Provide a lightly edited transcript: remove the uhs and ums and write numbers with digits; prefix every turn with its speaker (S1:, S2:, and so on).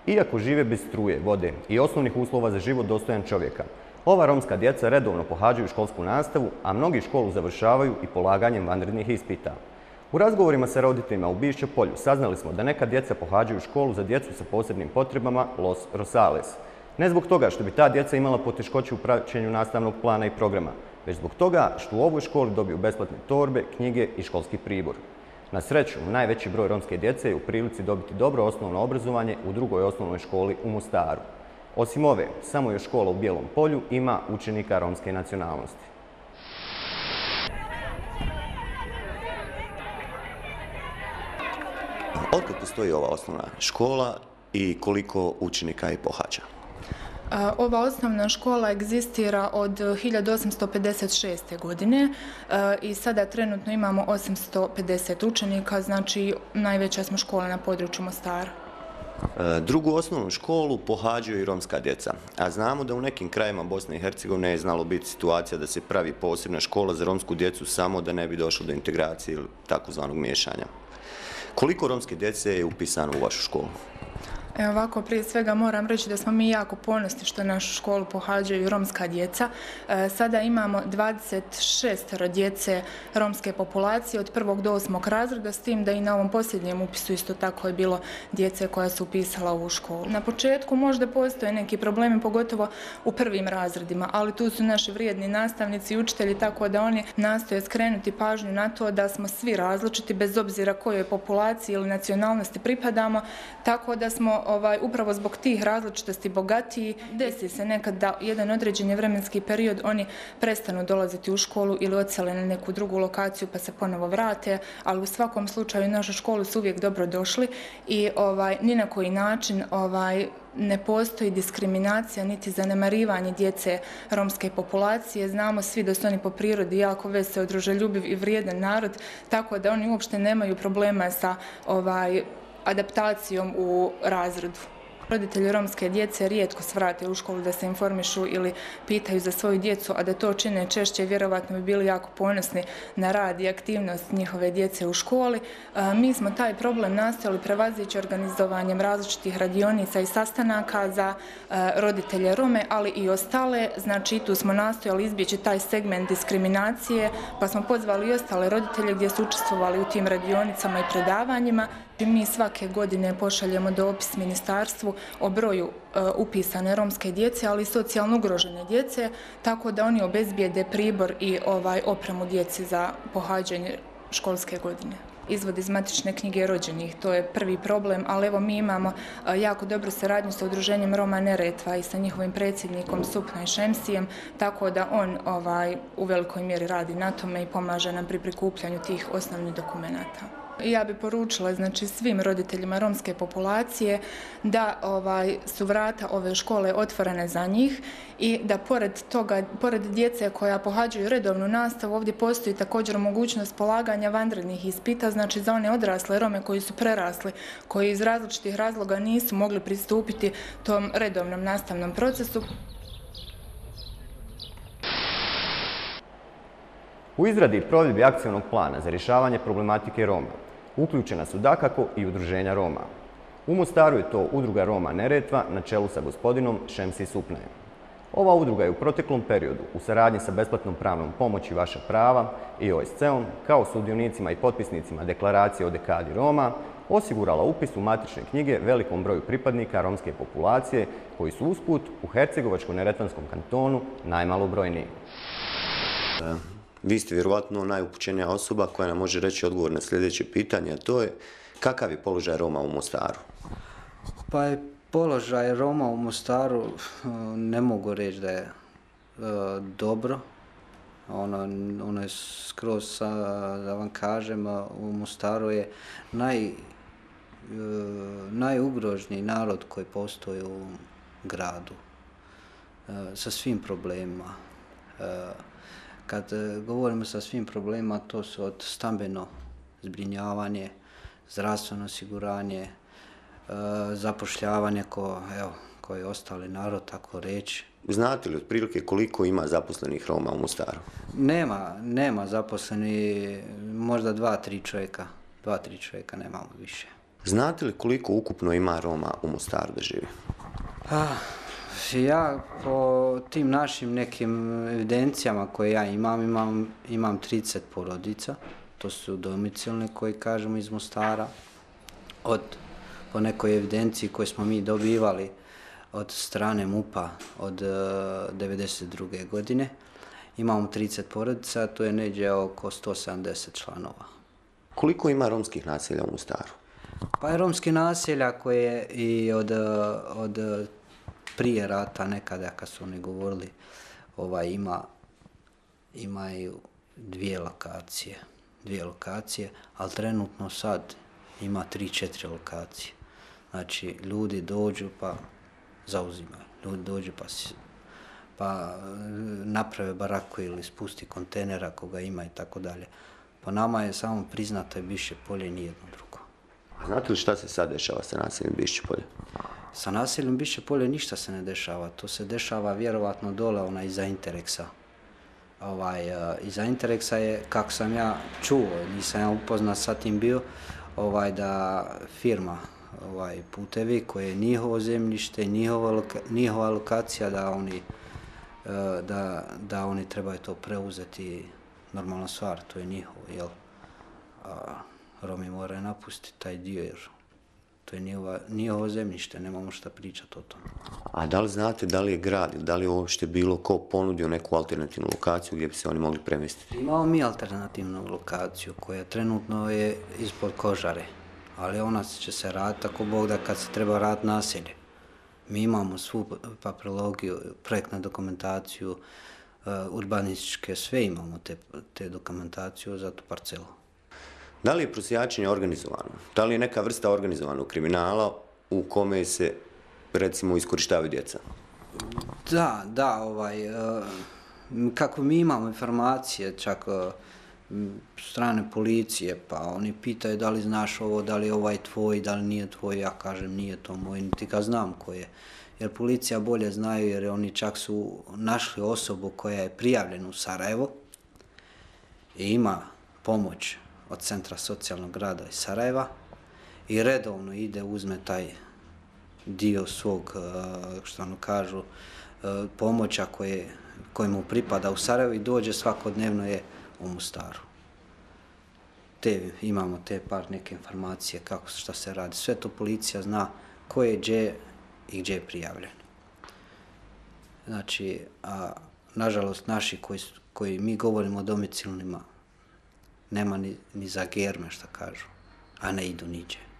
S1: Iako žive bez struje, vode i osnovnih uslova za život dostojan čovjeka, ova romska djeca redovno pohađaju školsku nastavu, a mnogi školu završavaju i polaganjem vanrednih ispita. U razgovorima sa roditeljima u Bišće polju saznali smo da neka djeca pohađaju školu za djecu sa posebnim potrebama Los Rosales. Ne zbog toga što bi ta djeca imala poteškoće u praćenju nastavnog plana i programa, već zbog toga što u ovoj školi dobiju besplatne torbe, knjige i školski pribor. Na sreću, najveći broj romske djece je u prilici dobiti dobro osnovno obrazovanje u drugoj osnovnoj školi u Mostaru. Osim ove, samo još škola u Bijelom polju ima učenika romske nacionalnosti. Otkud postoji ova osnovna škola i koliko učenika je pohađa?
S2: Ova osnovna škola egzistira od 1856. godine i sada trenutno imamo 850 učenika, znači najveća smo škola na području Mostara.
S1: Drugu osnovnu školu pohađaju i romska djeca, a znamo da u nekim krajevima Bosne i Hercegovine je znalo biti situacija da se pravi posebna škola za romsku djecu samo da ne bi došlo do integracije ili takozvanog miješanja. Koliko romske djece je upisano u vašu školu?
S2: Evo ovako, prije svega moram reći da smo mi jako ponosni što našu školu pohađaju romska djeca. Sada imamo 26 djece romske populacije od 1. do 8. razreda, s tim da i na ovom posljednjem upisu isto tako je bilo djece koja su upisala u školu. Na početku možda postoje neki problemi, pogotovo u prvim razredima, ali tu su naši vrijedni nastavnici i učitelji, tako da oni nastoje skrenuti pažnju na to da smo svi različiti, bez obzira kojoj populaciji ili nacionalnosti pripadamo, tako da smo upravo zbog tih različitosti bogatiji. Desi se nekad da jedan određeni vremenski period oni prestanu dolaziti u školu ili odsele na neku drugu lokaciju pa se ponovo vrate, ali u svakom slučaju u našu školu su uvijek dobro došli i ni na koji način ne postoji diskriminacija niti zanemarivanje djece romske populacije. Znamo svi da su oni po prirodi jako veseo, druželjubiv i vrijedan narod, tako da oni uopšte nemaju problema sa adaptacijom u razredu. Roditelji romske djece rijetko svrate u školu da se informišu ili pitaju za svoju djecu, a da to čine češće, vjerovatno bi bili jako ponosni na rad i aktivnost njihove djece u školi. Mi smo taj problem nastojali prevazići organizovanjem različitih radionica i sastanaka za roditelje Rome, ali i ostale. Znači, tu smo nastojali izbjeći taj segment diskriminacije, pa smo pozvali i ostale roditelje gdje su učestvovali u tim radionicama i predavanjima. Mi svake godine pošaljemo dopis ministarstvu o broju upisane romske djece, ali i socijalno ugrožene djece, tako da oni obezbijede pribor i opremu djeci za pohađanje školske godine. Izvod iz matične knjige rođenih, to je prvi problem, ali evo mi imamo jako dobru saradnju sa Udruženjem Roma Neretva i sa njihovim predsjednikom Supna i Šemsijem, tako da on u velikoj mjeri radi na tome i pomaže nam pri prikupljanju tih osnovnih dokumenata. Ja bih poručila svim roditeljima romske populacije da su vrata ove škole otvorene za njih i da pored djece koja pohađaju redovnu nastavu, ovdje postoji također mogućnost polaganja vanrednih ispita, znači za one odrasle Rome koji su prerasli, koji iz različitih razloga nisu mogli pristupiti tom redovnom nastavnom procesu.
S1: U izradi i provedbi akcionog plana za rješavanje problematike Roma uključena su dakako i udruženja Roma. U Mostaru je to Udruga Roma Neretva na čelu sa gospodinom Šemsi Supnajem. Ova udruga je u proteklom periodu u saradnji sa besplatnom pravnom pomoći Vaša prava i OSCE-om kao sudionicima i potpisnicima deklaracije o dekadi Roma osigurala upis u matične knjige velikom broju pripadnika romske populacije koji su usput u Hercegovačko-neretvanskom kantonu najmalobrojniji. Vi ste vjerovatno najupućenija osoba koja nam može reći odgovor na sljedeće pitanje, a to je kakav je položaj Roma u Mostaru?
S3: Pa je položaj Roma u Mostaru, ne mogu reći da je dobro. Ono je skroz, da vam kažem, u Mostaru je najugroženiji narod koji postoji u gradu, sa svim problemima. Kad govorimo sa svim problemima, to su od stambeno zbrinjavanje, zdravstveno osiguranje, zapošljavanje koji je ostali narod, tako reći.
S1: Znate li otprilike koliko ima zaposlenih Roma u Mostaru?
S3: Nema zaposlenih, možda 2-3 čovjeka. 2-3 čovjeka, nemamo više.
S4: Znate li koliko ukupno ima Roma u Mostaru da živi?
S3: Ja po tim našim nekim evidencijama koje ja imam 30 porodica. To su domicilne koje kažemo iz Mostara. Po nekoj evidenciji koju smo mi dobivali od strane MUP-a od 1992. godine. Imamo 30 porodica, to je negdje oko 170 članova.
S4: Koliko ima romskih naselja u Mostaru?
S3: Pa je romski naselja koje i od prije rata nekada kad su oni govorili imaju dvije lokacije, ali trenutno sad ima 3-4 lokacije. Znači ljudi dođu pa zauzimaju, ljudi dođu pa naprave baraku ili spusti kontejner ako ga ima i tako dalje. Po nama je samo priznato je Bišće polje i nijedno drugo.
S4: Znate li šta se sad dešava sa naseljem Bišće polje?
S3: Sa naseljem Bišće polje ništa se ne dešava. To se dešava vjerovatno dole iza Interexa. Iza Interexa je, kako sam ja čuo, nisam ja upoznat sa tim bio, da firma Putevi koje je njihovo zemljište, njihova lokacija, da oni trebaju to preuzeti. Normalna stvar, to je njihovo, jel? Romi moraju napustiti taj dio jer to je njihovo zemljište, nemamo šta pričati o tome.
S4: A da li znate da li je grad ili da li je uopšte bilo ko ponudio neku alternativnu lokaciju gdje bi se oni mogli premjestiti?
S3: Imamo mi alternativnu lokaciju koja trenutno je ispod Kožare, ali ona će se raditi ako Bog da kad se treba raditi naselje. Mi imamo svu papirologiju, projektnu dokumentaciju, urbanističke, sve imamo te dokumentaciju za tu parcelu.
S4: Da li je prosjačenje organizovano? Da li je neka vrsta organizovanog kriminala u kome se, recimo, iskorištavaju djeca?
S3: Da, kako mi imamo informacije, čak strane policije, pa oni pitaju da li znaš ovo, da li je ovaj tvoj, da li nije tvoj, ja kažem nije to moj, niti ga znam ko je. Jer policija bolje znaju jer oni čak su našli osobu koja je prijavljena u Sarajevo i ima pomoć od Centra socijalnog rada iz Sarajeva i redovno ide, uzme taj dio svog, što ono kažu, pomoća koje mu pripada u Sarajevu i dođe svakodnevno je u Mostaru. Imamo te par neke informacije kako šta se radi. Sve to policija zna ko je gdje i gdje je prijavljen. Znači, nažalost, naši koji mi govorimo o domicilnima, nema ni za germe, šta kažu, a ne idu niđe.